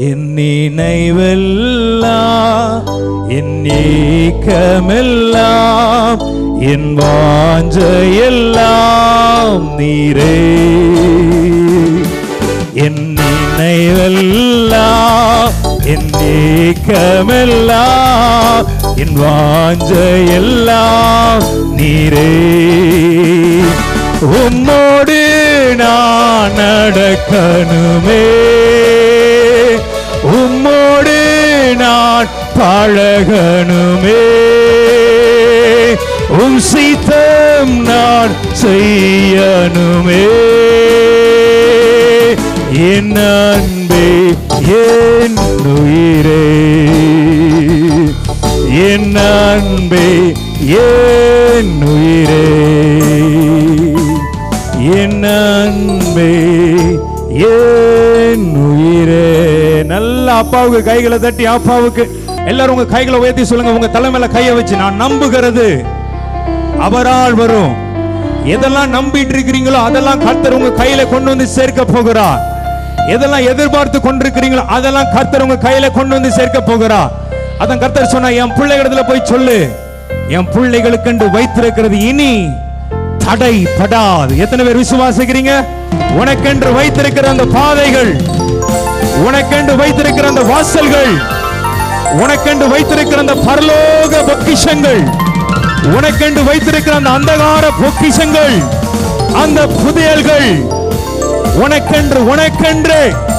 என் நினைவெல்லாம் என் ஏக்கமெல்லாம் என் வாஞ்சையெல்லாம் நீரே. என் நினைவெல்லாம் என் ஏக்கமெல்லாம் என் வாஞ்சையெல்லாம் நீரே. உம்மோடு நான் நடக்கணுமே, உம்மோடு நான் பழகணுமே, உம் சித்தம் நான் செய்யணுமே. என் அன்பே என் உயிரே, என் அன்பே என் உயிரே, என் அன்பே என் உயிரே. நல்ல அப்பாவுக்கு கைகளை தட்டி, அப்பாவுக்கு எல்லாரும் உங்க கைகளை உயர்த்தி சொல்லுங்க. உங்க தலைமையில கையை வச்சு, நான் நம்புகிறது அவரால் வரும். எதெல்லாம் நம்பிட்டு இருக்கிறீங்களோ அதெல்லாம் கர்த்தர் உங்க கையில கொண்டு வந்து சேர்க்க போகிறார். எதெல்லாம் எதிர்பார்த்து கொண்டிருக்கிறீங்களோ அதெல்லாம் கர்த்தர் உங்க கையில கொண்டு வந்து சேர்க்க போகிறார். அதான் கர்த்தர் சொன்னா, என் பிள்ளைகளிடத்துல போய் சொல்லு, என் பிள்ளைகளுக்கு வைத்திருக்கிறது இனி தடைபடாது. எத்தனை பேர் விசுவாசிக்கிறீங்க? உனக்கென்று வைத்திருக்கிற அந்த பாதைகள், உனக்கென்று வைத்திருக்கிற அந்த வாசல்கள், உனக்கென்று வைத்திருக்கிற அந்த பரலோக பொக்கிஷங்கள், உனக்கென்று வைத்திருக்கிற அந்த அந்தகார பொக்கிஷங்கள், அந்த புதையல்கள் உனக்கென்று உனக்கென்று.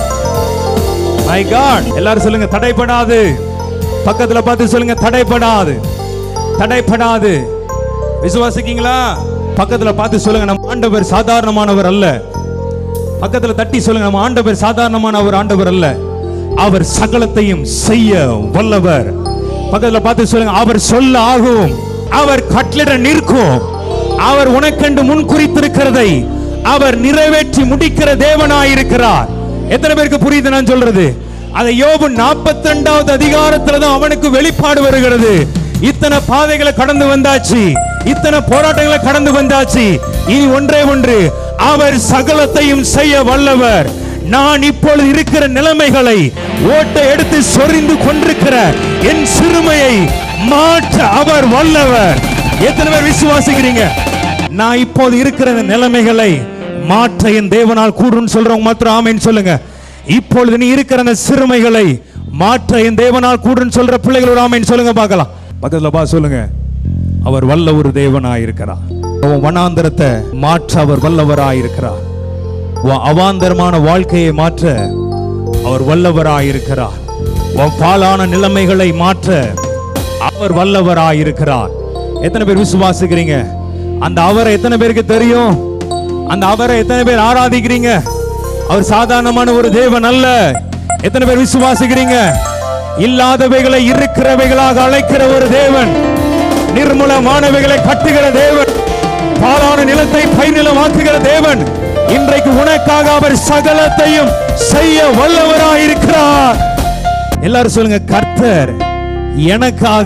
மை காட், எல்லாரும் சொல்லுங்க தடைபடாது. பக்கத்துல பார்த்து சொல்லுங்க தடைபடாது, தடைபடாது. விசுவாசிக்கீங்களா? பக்கத்துல பார்த்து சொல்லுங்க, நம்ம ஆண்டவர் சாதாரணமானவர் அல்ல. பக்கத்துல தட்டி சொல்லுங்க, நம்ம ஆண்டவர் சாதாரணமானவர் ஆண்டவர் அல்ல, அவர் சகலத்தையும் செய்ய வல்லவர். பக்கத்துல பார்த்து சொல்லுங்க, அவர் சொல்ல ஆகும், அவர் கட்டளிட நிற்கும், அவர் உனக்கென்று முன் குறித்திருக்கிறதை அவர் நிறைவேற்றி முடிக்கிற தேவனாயிருக்கிறார். எத்தனை பேருக்கு புரியுது நான் சொல்றது? அதை யோபு 42வது அதிகாரத்துல தான் அவனுக்கு வெளிப்பாடு வருகிறது. இத்தனை பாதைகளை கடந்து வந்தாச்சு, இத்தனை போராட்டங்களை கடந்து வந்தாச்சு, இனி ஒன்றே ஒன்று, அவர் சகலத்தையும் செய்ய வல்லவர். நான் இப்பொழுது இருக்கிற நிலைமைகளை ஓட்டை எடுத்து சொரிந்து கொண்டிருக்கிற என் சிறுமையை மாற்ற அவர் வல்லவர். எத்தனை பேர் விசுவாசிக்கிறீங்க? நான் இப்போது இருக்கிற நிலைமைகளை மாற்ற என் தேவனால் கூடும் சொல்றவங்க மாத்திரம் ஆமென் சொல்லுங்க. இப்பொழுது நீ இருக்கிற அந்த சிறுமைகளை மாற்ற என் தேவனால் கூடும் சொல்ற பிள்ளைகளோட ஆமென் சொல்லுங்க பார்க்கலாம். பக்கத்துல பா சொல்லுங்க, அவர் வல்ல ஒரு தேவனாயிருக்கிறார். வனாந்தரத்தை மாற்ற அவர் வல்லவராயிருக்கிறார். அவாந்தரமான வாழ்க்கையை மாற்ற அவர் வல்லவராயிருக்கிறார். பாலான நிலைமைகளை மாற்ற அவர் வல்லவராயிருக்கிறார். எத்தனை பேர் விசுவாசிக்கிறீங்க? அந்த அவரை எத்தனை பேருக்கு தெரியும்? அந்த அவரை எத்தனை பேர் ஆராதிக்கிறீங்க? அவர் சாதாரணமான ஒரு தேவன் அல்ல. எத்தனை பேர் விசுவாசிக்கிறீங்க? இல்லாதவைகளை இருக்கிறவைகளாக அழைக்கிற ஒரு தேவன், நிர்மூலமானவைகளை கட்டுகிற தேவன், பாலான நிலத்தை பயிர்நிலமாக்குகிற தேவன். இன்றைக்கு உனக்காக அவர் சகலத்தையும் செய்ய வல்லவராயிருக்கிறார். எல்லாரும் சொல்லுங்க, கர்த்தர் எனக்காக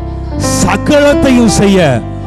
சகலத்தையும் செய்ய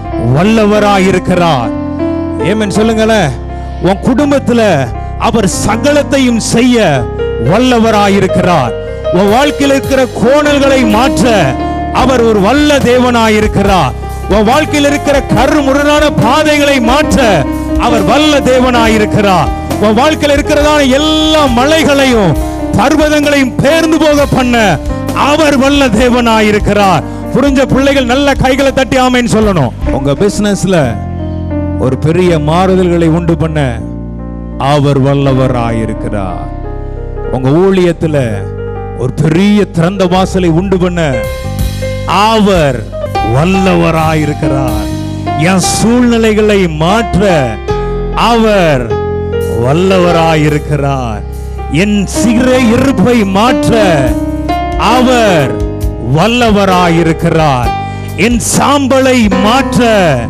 வல்லவராயிருக்கிறார். ஏமேன் சொல்லுங்களேன். உன் குடும்பத்துல அவர் சகலத்தையும் செய்ய வல்லவராயிருக்கிறார். உன் வாழ்க்கையில் இருக்கிற கோணல்களை மாற்ற அவர் ஒரு வல்ல தேவனாயிருக்கிறார். உன் வாழ்க்கையில் இருக்கிற கருமுரணான பாதைகளை மாற்ற அவர் வல்ல தேவனாயிருக்கிறார். உன் வாழ்க்கையில் இருக்கிறதான எல்லா மலைகளையும் பர்வதங்களையும் பேர்ந்து போக பண்ண அவர் வல்ல தேவனாயிருக்கிறார். புரிஞ்ச பிள்ளைகள் நல்ல கைகளை தட்டி ஆமென் சொல்லணும். உங்க பிசினஸ்ல ஒரு பெரிய மாறுதல்களை உண்டு பண்ண அவர் வல்லவராயிருக்கிறார். உங்க ஊழியத்துல ஒரு பெரிய திறந்த வாசலை உண்டு பண்ண அவர் வல்லவராயிருக்கிறார். என் சூழ்நிலைகளை மாற்ற அவர் வல்லவராயிருக்கிறார். என் சிறை இருப்பை மாற்ற அவர் வல்லவராயிருக்கிறார். என் சாம்பலை மாற்ற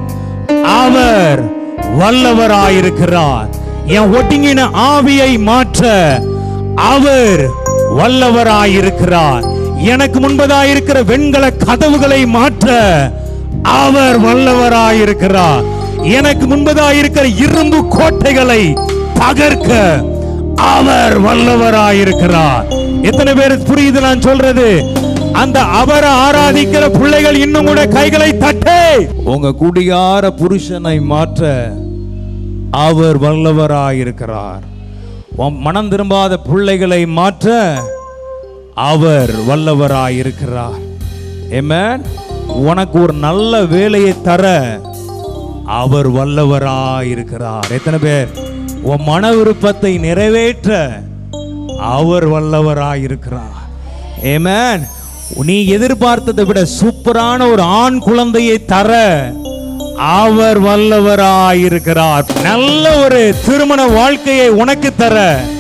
அவர் வல்லவராயிருக்கிறார். என் ஒடுங்கின ஆவியை மாற்ற அவர் வல்லவராயிருக்கிறார். எனக்கு முன்பதாயிருக்கிற வெண்கல கதவுகளை மாற்ற அவர் வல்லவராயிருக்கிறார். எனக்கு முன்பதாயிருக்கிற இரும்பு கோட்டைகளை தகர்க்க அவர் வல்லவராயிருக்கிறார். எத்தனை பேர் புரியுது நான் சொல்றது? அந்த அவரை ஆராதிக்கிற பிள்ளைகள் இன்னும் கூட கைகளை தட்டே. உங்க குடியார புருஷனை மாற்ற அவர் வல்லவராயிருக்கிறார். மனம் திரும்பாத பிள்ளைகளை மாற்ற அவர் வல்லவராயிருக்கிறார். ஆமென். உனக்கு ஒரு நல்ல வேலையை தர அவர் வல்லவராயிருக்கிறார். எத்தனை பேர்? உன் மன விருப்பத்தை நிறைவேற்ற அவர் வல்லவராயிருக்கிறார். ஆமென். நீ எதிர்பார்த்ததை விட சூப்பரான ஒரு ஆண் குழந்தையை தர அவர் வல்லவராயிருக்கிறார். நல்ல ஒரு திருமண வாழ்க்கையை உனக்கு தர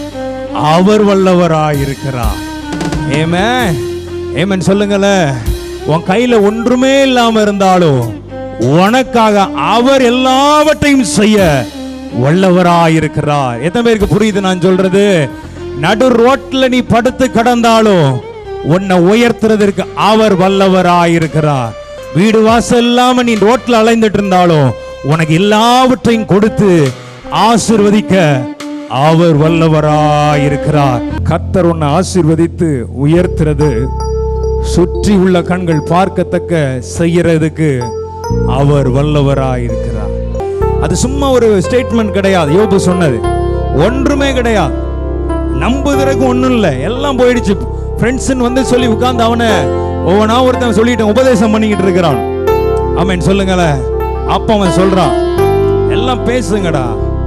அவர் வல்லவராயிருக்கிறார். ஆமென். ஆமென் சொல்லுங்களேன். உன் கையில ஒன்றுமே இல்லாம இருந்தாலும் உனக்காக அவர் எல்லாவற்றையும் செய்ய வல்லவராயிருக்கிறார். எத்தனை பேருக்கு புரியுது நான் சொல்றது? நடு ரோட்ல நீ படுத்து கடந்தாலும் உன்னை உயர்த்துறதற்கு அவர் வல்லவராயிருக்கிறார். வீடு வாசல் இல்லாம நீ ரோட்ல அலைந்துட்டு இருந்தாலும் உனக்கு எல்லாவற்றையும் கொடுத்து ஆசீர்வதிக்க அவர் வல்லவராயிருக்கிறார். கர்த்தர் உன்னை ஆசீர்வதித்து உயர்த்துறது, சுற்றி உள்ள கண்கள் பார்க்கத்தக்க செய்யறதுக்கு அவர் வல்லவராயிருக்கிறார். அது சும்மா ஒரு ஸ்டேட்மெண்ட் கிடையாது. யோபு சொன்னது ஒன்றுமே கிடையாது. நம்புறதுக்கு ஒண்ணும் இல்லை, எல்லாம் போயிடுச்சு. ஃப்ரெண்ட்ஸ் வந்து சொல்லி உட்கார்ந்து அவனை ஒவ்வொன்றா ஒருத்தன் சொல்லிட்டு உபதேசம் பண்ணிக்கிட்டு இருக்கிறான். ஆமென் சொல்லுங்களேன். அப்ப அவன் சொல்றான், எல்லாம் பேசுங்கடா,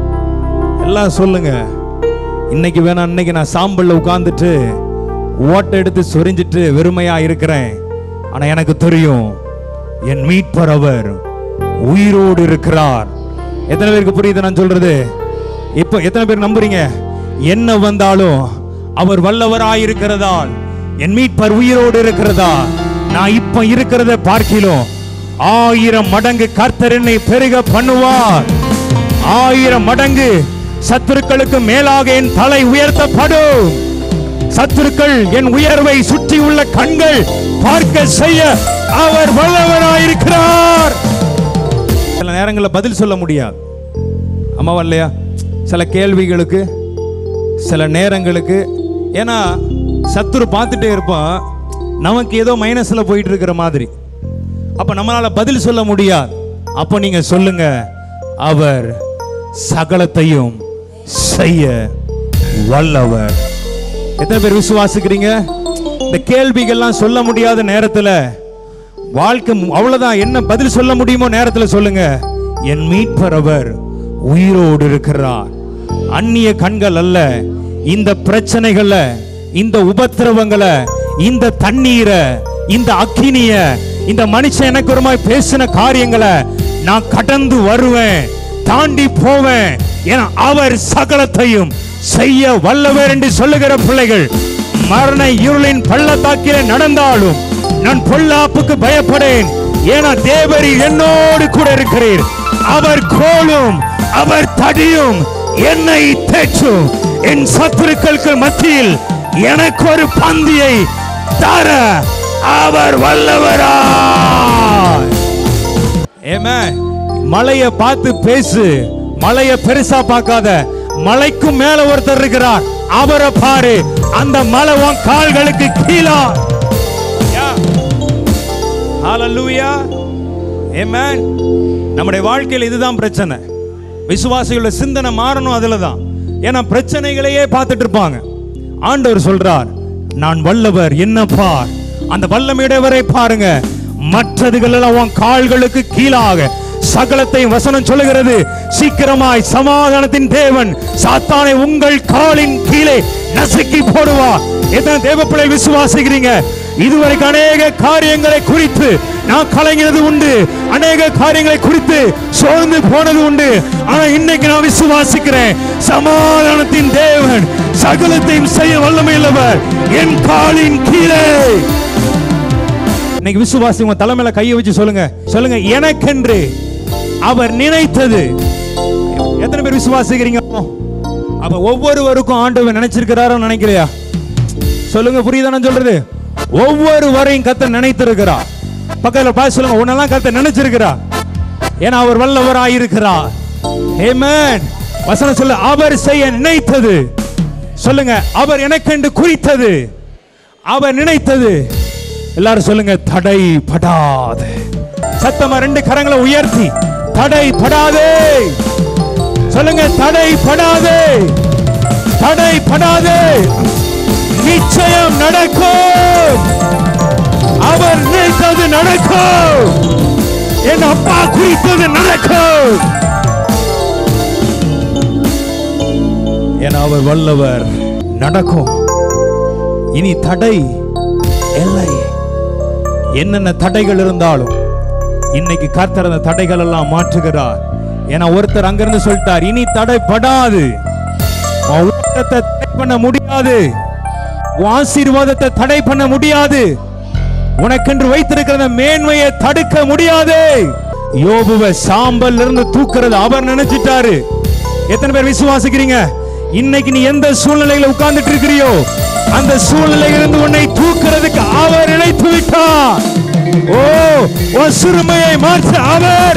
எல்லாம் சொல்லுங்க. இன்னைக்கு வேணா, இன்னைக்கு நான் சாம்பல்ல உட்கார்ந்துட்டு ஓட்டை எடுத்து சொரிஞ்சிட்டு வெறுமையா இருக்கிறேன். ஆனா எனக்கு தெரியும் என் மீட்பர் அவர் உயிரோடு இருக்கிறார். எத்தனை பேருக்கு புரியுது நான் சொல்றது? இப்ப எத்தனை பேர் நம்புறீங்க? என்ன வந்தாலும் அவர் வல்லவராயிருக்கிறதால், என் மீட்பர் உயிரோடு இருக்கிறதா, நான் இப்ப இருக்கிறத பார்க்கிலும் 1000 மடங்கு கர்த்தர் என்னை பெருக பண்ணுவார். 1000 மடங்கு சத்துருக்களுக்கு மேலாக என் தலை உயர்த்தப்படும். சத்துருக்கள் என் உயர்வை சுற்றி உள்ள கண்கள் பார்க்க செய்ய அவர் வல்லவராயிருக்கிறார். சில நேரங்களில் பதில் சொல்ல முடியாது. ஆமாவா இல்லையா? சில கேள்விகளுக்கு, சில நேரங்களுக்கு. ஏன்னா சத்துரு பார்த்துட்டே இருப்பான், நமக்கு ஏதோ மைனஸ்ல போயிட்டு இருக்கிற மாதிரி. அப்ப நம்மளால பதில் சொல்ல முடியாது. அப்ப நீங்க சொல்லுங்க, அவர் சகலத்தையும் செய்ய வல்லவர். எத்தனை பேர் விசுவாசிக்கிறீங்க? இந்த கேள்விகள்லாம் சொல்ல முடியாத நேரத்தில், வாழ்க்கை அவ்வளவுதான், என்ன பதில் சொல்ல முடியுமோ நேரத்தில் சொல்லுங்க, என் மீட்பர் அவர் உயிரோடு இருக்கிறார். அந்நிய கண்கள் அல்ல, இந்த பிரச்சனைகளை, இந்த உபத்திரவங்களை, இந்த தண்ணீரை, இந்த அக்கினிய, இந்த மனுஷன் எனக்கு ஒரு மாதிரி பேசின காரியங்களை நான் கடந்து வருவேன், தாண்டி போவேன். ஏன்னா அவர் சகலத்தையும் செய்ய வல்லவர் என்று சொல்லுகிற பிள்ளைகள், மரண இருளின் பள்ளத்தாக்கிலே நடந்தாலும் நான் பொல்லாப்புக்கு பயப்படேன். ஏன்னா தேவரீர் என்னோடு கூட இருக்கிறீர். அவர் கோலும் அவர் தடியும் என்னை தேற்றும். என் சத்துருக்களுக்கு மத்தியில் எனக்கு ஒரு பந்தியை தர அவர் வல்லவரா. மலையை பார்த்து பேசு, மலையை பெருசா பார்க்காத. மலைக்கு மேல ஒருத்தர் இருக்கிறார், அவரை பாரு. அந்த மலை உன் கால்களுக்கு கீழா. ஹல்லேலூயா. ஆமென். நம்முடைய வாழ்க்கையில் இதுதான் பிரச்சனை. விசுவாசிகளோட சிந்தனை மாறணும் அதுலதான். ஏன்னா பிரச்சனைகளையே பார்த்துட்டு இருப்பாங்க. ஆண்டவர் சொல்றார், நான் வல்லவர், என்ன பார். அந்த வல்லமையுடையவரை பாருங்க. மற்றதுகள் எல்லாம் உன் கால்களுக்கு கீழாக. சகலத்தை வசனம் சொல்லுகிறது, சீக்கிரமாய் சமாதானத்தின் தேவன் சாத்தானை உங்கள் காலின் கீழே நசுக்கி போடுவார். எத்தனை தேவ பிள்ளை விசுவாசிக்கிறீங்க? இதுவரைக்கும் அநேக காரியங்களை குறித்து நான் கலங்கினது உண்டு, அநேக காரியங்களை குறித்து சோர்ந்து போனது உண்டு. ஆனா இன்னைக்கு நான் விசுவாசிக்கிறேன், சமாதானத்தின் தேவன் சகலத்தையும் செய்ய வல்லமையுள்ளவர் என் காலின் கீழே. இன்னைக்கு விசுவாசி உங்க தலைமையில கையை வச்சு சொல்லுங்க, சொல்லுங்க, எனக்கென்று அவர் நினைத்தது. எத்தனை பேர் விசுவாசிக்கிறீங்க? அப்ப ஒவ்வொருவருக்கும் ஆண்டவர் நினைச்சிருக்கிறாரோ நினைக்கலையா? சொல்லுங்க, புரியுதா நான் சொல்றது? ஒவ்வொருவரையும் கர்த்தர் நினைத்திருக்கிறார். பக்கத்துல பார்த்து சொல்லுங்க, உன்னெல்லாம் கர்த்தர் நினைச்சிருக்கிறார். ஏன்னா அவர் வல்லவராயிருக்கிறார். ஆமென். வசனம் சொல்ல, அவர் செய்ய நினைத்தது. சொல்லுங்க, அவர் எனக்கென்று குறித்தது. அவர் நினைத்தது. எல்லாரும் சொல்லுங்க, தடைபடாது. சத்தமா 2 கரங்களை உயர்த்தி தடைபடாதே சொல்லுங்க. தடைபடாதே, தடைபடாதே. நிச்சயம் நடக்கும். அவர் நினைத்தது நடக்கும். என் அப்பா குறித்தது நடக்கும். என அவர் வல்லவர். நடக்கும். இனி தடை இல்லை. என்னென்ன தடைகள் இருந்தாலும் இன்னைக்கு கர்த்தர் அந்த தடைகள் எல்லாம் மாற்றுகிறார். ஏன்னா ஒருத்தர் அங்கிருந்து சொல்லிட்டார், இனி தடைபடாது. தடை பண்ண முடியாது. ஆசீர்வாதத்தை தடை பண்ண முடியாது. உனக்கென்று வைத்திருக்கிற மேன்மையை தடுக்க முடியாது. யோபுவை சாம்பல் இருந்து தூக்குறது அவர் நினைச்சிட்டாரு. எத்தனை பேர் விசுவாசிக்கிறீங்க? இன்னைக்கு நீ எந்த சூழ்நிலையில உட்கார்ந்துட்டு இருக்கிறியோ அந்த சூழ்நிலையிலிருந்து உன்னை தூக்குறதுக்கு அவர் நினைத்து விட்டார். ஓ, உன் சிறுமையை மாற்ற அவர்.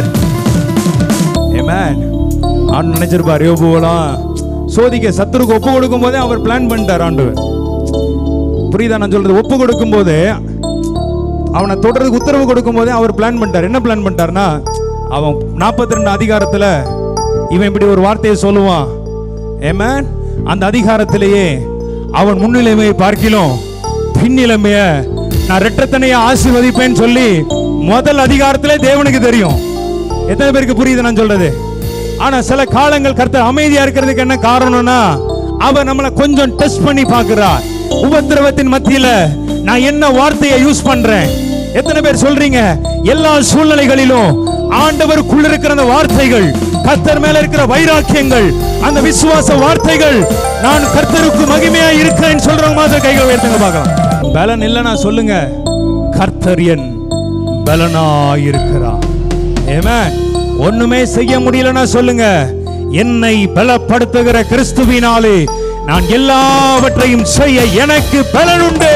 ஆமென். ஆண்டு நினைச்சிருப்பார் யோபுவெல்லாம் சோதிக்க சத்துருக்கு ஒப்பு கொடுக்கும் போதே அவர் பிளான் பண்ணிட்டார் ஆண்டவர். புரியுதா நான் சொல்றது? ஒப்பு கொடுக்கும் போதே, அவனை தொடர்றதுக்கு உத்தரவு கொடுக்கும் போதே அவர் பிளான் பண்ணிட்டார். என்ன பிளான் பண்ணிட்டார்னா, அவன் 42 அதிகாரத்துல இவன் இப்படி ஒரு வார்த்தையை சொல்லுவான். ஆமென். அந்த அதிகாரத்திலேயே அவன் முன்னிலைமையை பார்க்கிலும் பின்னிலைமைய நான் இரட்டத்தனையா ஆசீர்வதிப்பேன்னு சொல்லி முதல் அதிகாரத்திலே தேவனுக்கு தெரியும். எத்தனை பேருக்கு புரியுது நான் சொல்றது? ஆனா சில காலங்கள் கர்த்தர் அமைதியா இருக்கிறதுக்கு என்ன காரணம்னா, அவர் நம்மளை கொஞ்சம் டெஸ்ட் பண்ணி பார்க்கிறார். உபத்திரவத்தின் மத்தியில நான் என்ன வார்த்தையை யூஸ் பண்றேன்? எத்தனை பேர் சொல்றீங்க எல்லா சூழ்நிலைகளிலும் ஆண்டவருக்குள்ள இருக்கிற அந்த வார்த்தைகள், கர்த்தர் மேல இருக்கிற வைராக்கியங்கள், அந்த விசுவாச வார்த்தைகள், நான் கர்த்தருக்கு மகிமையா இருக்கிறேன் சொல்றவங்க மாதிரி கைகளை உயர்த்துங்க பார்க்கலாம். பலன் இல்லைன்னா சொல்லுங்க, கர்த்தர் என் பலனாய் இருக்கிறார். ஆமென். ஒண்ணுமே செய்ய முடியலன்னா சொல்லுங்க, என்னை பலப்படுத்துகிற கிறிஸ்துவினாலே நான் எல்லாவற்றையும் செய்ய எனக்கு பலன் உண்டு.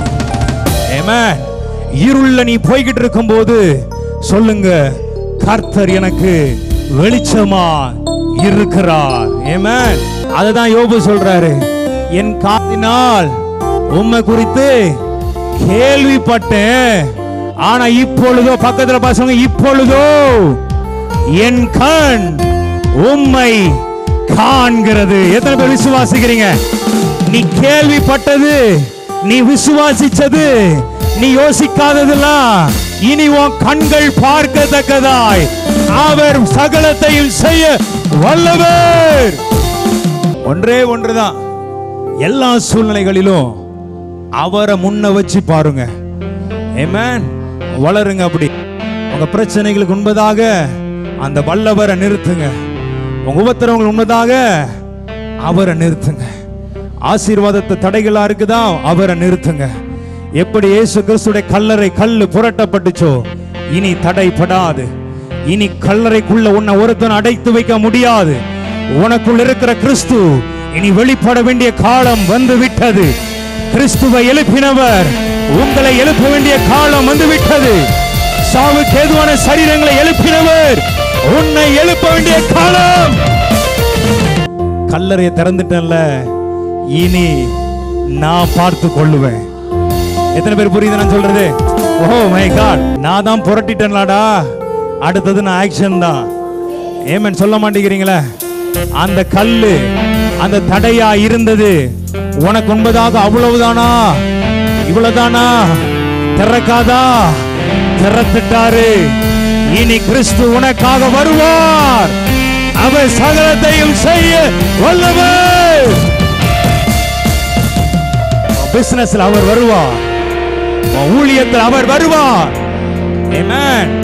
ஆமென். இருள்ல நீ போய்கிட்டு இருக்கும் போது சொல்லுங்க, கர்த்தர் எனக்கு வெளிச்சமா இருக்கிறார். ஆமென். அதுதான் யோபு சொல்றாரு, என் காதினால் உம்மை குறித்து கேள்விப்பட்டேன், ஆனா இப்பொழுதோ, பக்கத்துல பசங்க, இப்பொழுதோ என் கண் உம்மை காண்கிறது. எத்தனை பேர் விசுவாசிக்கிறீங்க? நீ கேள்விப்பட்டது, நீ விசுவாசிச்சது, நீ யோசிக்காததெல்லாம் இனி உன் கண்கள் பார்க்கத்தக்கதாய் அவர் சகலத்தையும் செய்ய வல்லவர். ஒன்றே ஒன்றுதான், எல்லா சூழ்நிலைகளிலும் அவரை முன்ன வச்சு பாருங்க. ஆமென். வளருங்க. அப்படி உங்க பிரச்சனைகளுக்கு உண்மைதாக அந்த வல்லவரை நிறுத்துங்க. உங்க உபத்திரவங்களுக்கு உண்மைதாக அவரை நிறுத்துங்க. ஆசீர்வாதத்தை தடைகளா இருக்குதா, அவரை நிறுத்துங்க. எப்படி இயேசு கிறிஸ்துடைய கல்லறை கல்லு புரட்டப்பட்டுச்சோ, இனி தடைபடாது. இனி கல்லறைக்குள்ள உன்னை ஒருத்தன் அடைத்து வைக்க முடியாது. உனக்குள் இருக்கிற கிறிஸ்து இனி வெளிப்பட வேண்டிய காலம் வந்து விட்டது. கிறிஸ்துவை எழுப்பினவர் உங்களை எழுப்ப வேண்டிய காலம் வந்து விட்டது. சாவுக்கு ஏதுவான சரீரங்களை எழுப்பினவர் உன்னை எழுப்ப வேண்டிய காலம். கல்லறையை திறந்துட்டேன்ல, இனி நான் பார்த்து கொள்ளுவேன். எத்தனை பேர் புரியுது நான் சொல்றது? ஓ மை காட், நான் தான் புரட்டிட்டேன்லாடா, அடுத்தது நான் ஆக்ஷன் தான். ஏமன் சொல்ல மாட்டேங்கிறீங்களே? அந்த கல்லு, அந்த தடையா இருந்தது உனக்கு உண்மைதாக அவ்வளவுதானா, இவ்வளவுதானா, திறக்காதா? திறத்துட்டாரு. இனி கிறிஸ்து உனக்காக வருவார். அவர் சகலத்தையும் செய்ய வல்லவர். பிசினஸ்ல அவர் வருவார், ஊழியத்தில் அவர் வருவார். ஆமென்.